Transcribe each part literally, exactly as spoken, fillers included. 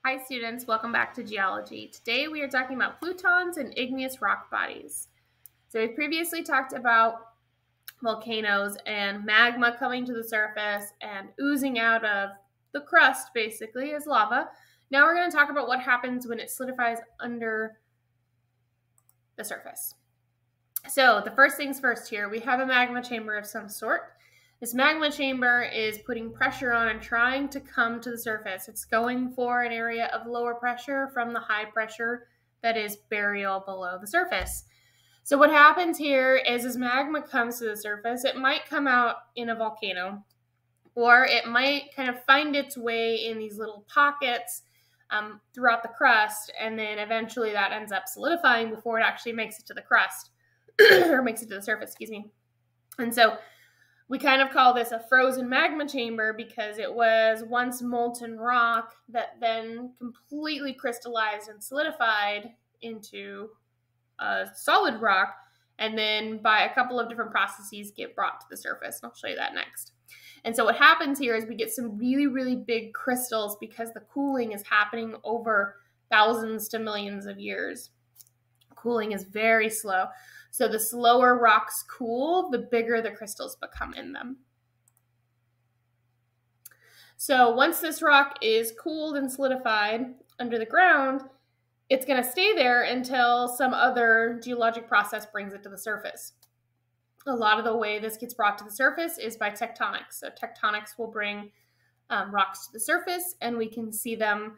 Hi students, welcome back to geology. Today we are talking about plutons and igneous rock bodies. So we've previously talked about volcanoes and magma coming to the surface and oozing out of the crust basically as lava. Now we're going to talk about what happens when it solidifies under the surface. So the first things first here, we have a magma chamber of some sort. This magma chamber is putting pressure on and trying to come to the surface. It's going for an area of lower pressure from the high pressure that is burial below the surface. So what happens here is as magma comes to the surface, it might come out in a volcano, or it might kind of find its way in these little pockets um, throughout the crust, and then eventually that ends up solidifying before it actually makes it to the crust, or makes it to the surface, excuse me. And so we kind of call this a frozen magma chamber because it was once molten rock that then completely crystallized and solidified into a solid rock, and then by a couple of different processes get brought to the surface. And I'll show you that next. And so what happens here is we get some really, really big crystals because the cooling is happening over thousands to millions of years. Cooling is very slow. So the slower rocks cool, the bigger the crystals become in them. So once this rock is cooled and solidified under the ground, it's going to stay there until some other geologic process brings it to the surface. A lot of the way this gets brought to the surface is by tectonics. So tectonics will bring um, rocks to the surface, and we can see them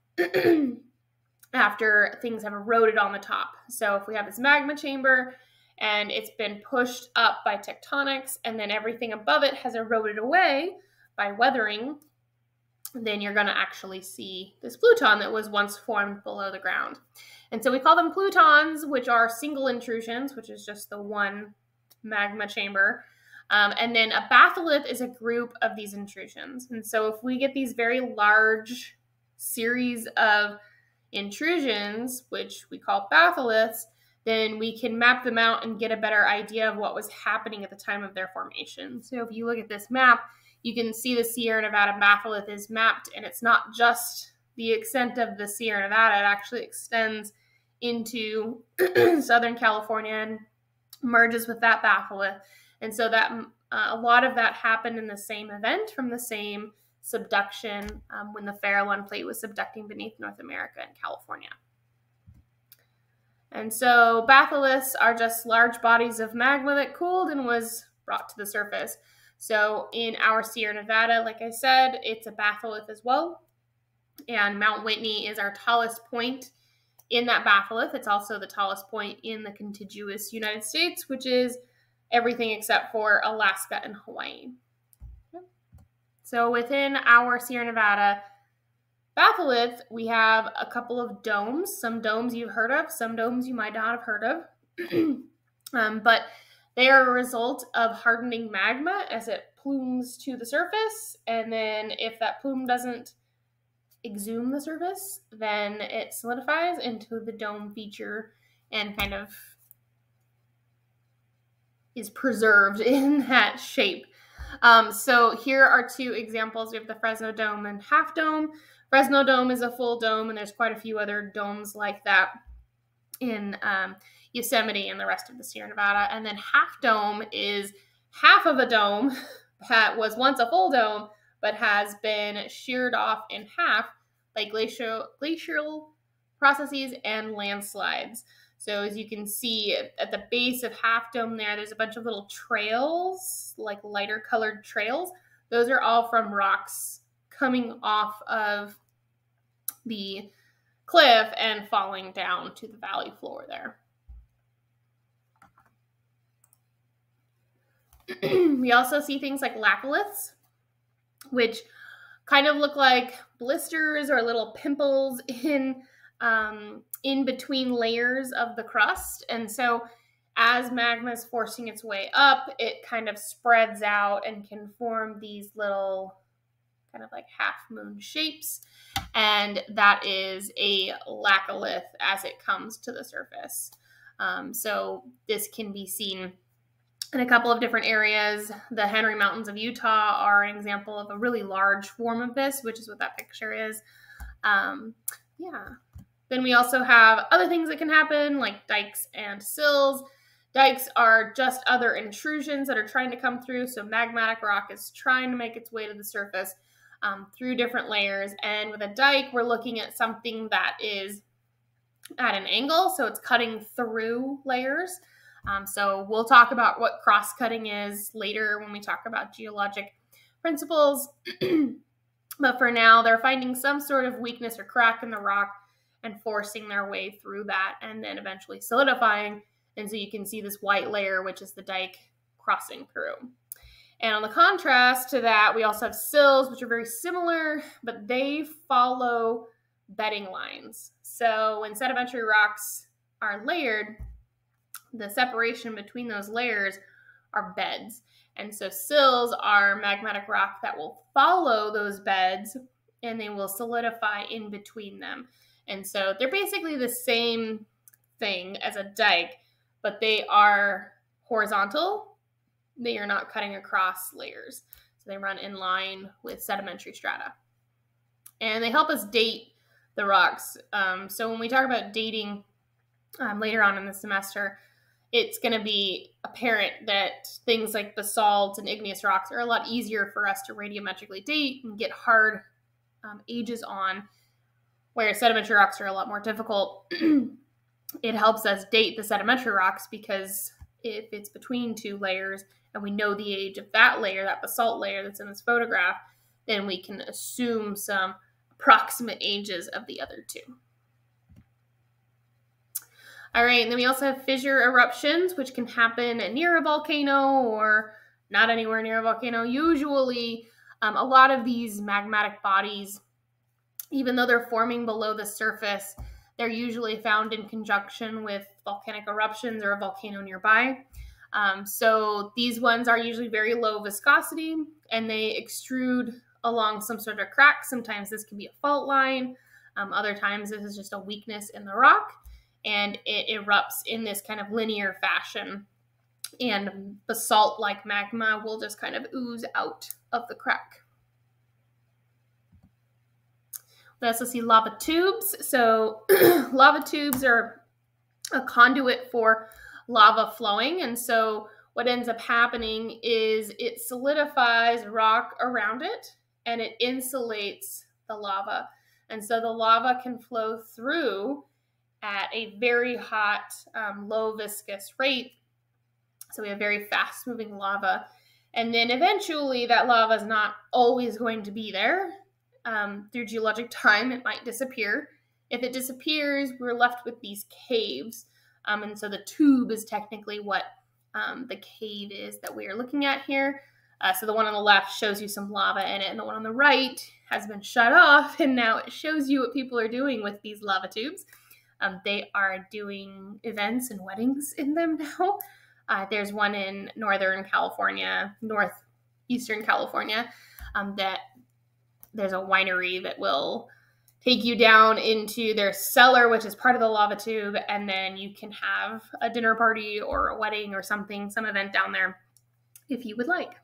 after things have eroded on the top. So if we have this magma chamber and it's been pushed up by tectonics and then everything above it has eroded away by weathering, then you're going to actually see this pluton that was once formed below the ground. And so we call them plutons, which are single intrusions, which is just the one magma chamber. Um, and then a batholith is a group of these intrusions. And so if we get these very large series of intrusions, which we call batholiths, then we can map them out and get a better idea of what was happening at the time of their formation. So if you look at this map, you can see the Sierra Nevada batholith is mapped, and it's not just the extent of the Sierra Nevada, it actually extends into Southern California and merges with that batholith. And so that uh, a lot of that happened in the same event from the same subduction um, when the Farallon plate was subducting beneath North America and California. And so batholiths are just large bodies of magma that cooled and was brought to the surface. So in our Sierra Nevada, like I said, it's a batholith as well. And Mount Whitney is our tallest point in that batholith. It's also the tallest point in the contiguous United States, which is everything except for Alaska and Hawaii. So within our Sierra Nevada batholith, we have a couple of domes. Some domes you've heard of, some domes you might not have heard of. um, but they are a result of hardening magma as it plumes to the surface. And then if that plume doesn't exhume the surface, then it solidifies into the dome feature and kind of is preserved in that shape. Um, so here are two examples. We have the Fresno Dome and Half Dome. Fresno Dome is a full dome, and there's quite a few other domes like that in um, Yosemite and the rest of the Sierra Nevada. And then Half Dome is half of a dome that was once a full dome, but has been sheared off in half by glacial, glacial processes and landslides. So as you can see at the base of Half Dome there, there's a bunch of little trails, like lighter colored trails. Those are all from rocks coming off of the cliff and falling down to the valley floor there. We also see things like lapiths, which kind of look like blisters or little pimples in um, in between layers of the crust. And so as magma is forcing its way up, it kind of spreads out and can form these little kind of like half moon shapes. And that is a lapith as it comes to the surface. Um, so this can be seen in a couple of different areas. The Henry Mountains of Utah are an example of a really large form of this, which is what that picture is. Um, yeah. Then we also have other things that can happen, like dikes and sills. Dikes are just other intrusions that are trying to come through. So magmatic rock is trying to make its way to the surface um, through different layers. And with a dike, we're looking at something that is at an angle, so it's cutting through layers. Um, so we'll talk about what cross-cutting is later when we talk about geologic principles. But for now, they're finding some sort of weakness or crack in the rock and forcing their way through that and then eventually solidifying. And so you can see this white layer, which is the dike, crossing through. And on the contrast to that, we also have sills, which are very similar, but they follow bedding lines. So when sedimentary rocks are layered, the separation between those layers are beds. And so sills are magmatic rock that will follow those beds and they will solidify in between them. And so they're basically the same thing as a dike, but they are horizontal. They are not cutting across layers. So they run in line with sedimentary strata. And they help us date the rocks. Um, so when we talk about dating um, later on in the semester, it's going to be apparent that things like basalt and igneous rocks are a lot easier for us to radiometrically date and get hard um, ages on, whereas sedimentary rocks are a lot more difficult. It helps us date the sedimentary rocks because if it's between two layers and we know the age of that layer, that basalt layer that's in this photograph, then we can assume some approximate ages of the other two. All right, and then we also have fissure eruptions, which can happen near a volcano or not anywhere near a volcano. Usually, um, a lot of these magmatic bodies, even though they're forming below the surface, they're usually found in conjunction with volcanic eruptions or a volcano nearby. Um, so these ones are usually very low viscosity and they extrude along some sort of crack. Sometimes this can be a fault line. Um, other times this is just a weakness in the rock and it erupts in this kind of linear fashion. And basalt-like magma will just kind of ooze out of the crack. We also see lava tubes. So lava tubes are a conduit for lava flowing. And so what ends up happening is it solidifies rock around it and it insulates the lava. And so the lava can flow through at a very hot, um, low viscous rate. So we have very fast moving lava. And then eventually that lava is not always going to be there. Um, through geologic time, it might disappear. If it disappears, we're left with these caves. Um, and so the tube is technically what um, the cave is that we are looking at here. Uh, so the one on the left shows you some lava in it, and the one on the right has been shut off, and now it shows you what people are doing with these lava tubes. Um, they are doing events and weddings in them now. Uh, there's one in Northern California, Northeastern California, um, that there's a winery that will take you down into their cellar, which is part of the lava tube, and then you can have a dinner party or a wedding or something, some event down there if you would like.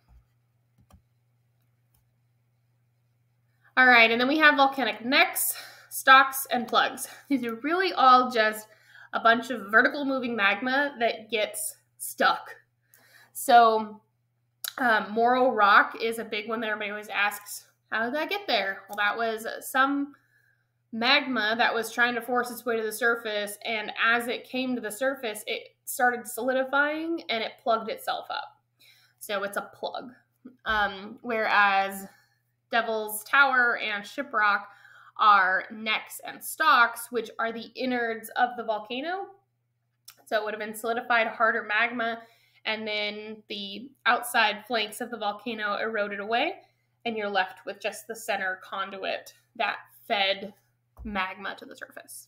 All right, and then we have volcanic necks, stalks, and plugs. These are really all just a bunch of vertical moving magma that gets stuck. So um, Morro rock is a big one that everybody always asks, how did that get there? Well, that was some magma that was trying to force its way to the surface, and as it came to the surface, it started solidifying and it plugged itself up. So it's a plug. Um, whereas Devil's Tower and Shiprock are necks and stalks, which are the innards of the volcano. So it would have been solidified, harder magma, and then the outside flanks of the volcano eroded away, and you're left with just the center conduit that fed magma to the surface.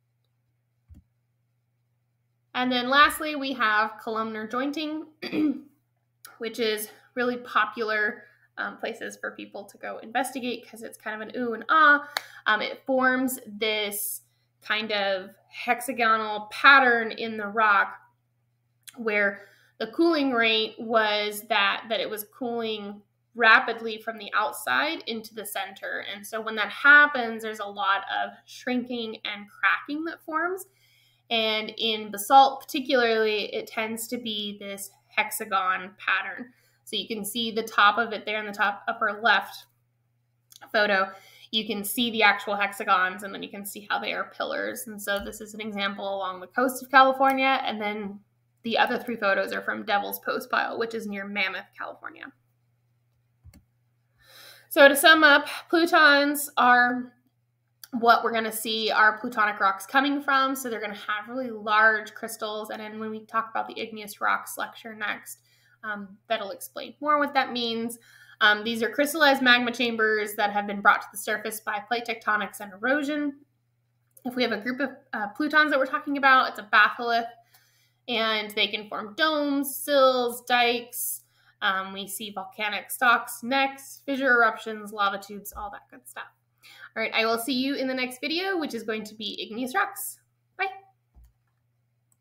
And then lastly, we have columnar jointing, which is really popular um, places for people to go investigate because it's kind of an ooh and ah. Um, it forms this kind of hexagonal pattern in the rock where the cooling rate was that, that it was cooling rapidly from the outside into the center. And so when that happens, there's a lot of shrinking and cracking that forms. And in basalt particularly, it tends to be this hexagon pattern. So you can see the top of it there in the top upper left photo. You can see the actual hexagons, and then you can see how they are pillars. And so this is an example along the coast of California. And then the other three photos are from Devil's Postpile, which is near Mammoth, California. So to sum up, plutons are what we're going to see our plutonic rocks coming from. So they're going to have really large crystals. And then when we talk about the igneous rocks lecture next, um, that'll explain more what that means. Um, these are crystallized magma chambers that have been brought to the surface by plate tectonics and erosion. If we have a group of uh, plutons that we're talking about, it's a batholith, and they can form domes, sills, dikes. Um, we see volcanic stalks, necks, fissure eruptions, lava tubes, all that good stuff. All right, I will see you in the next video, which is going to be igneous rocks.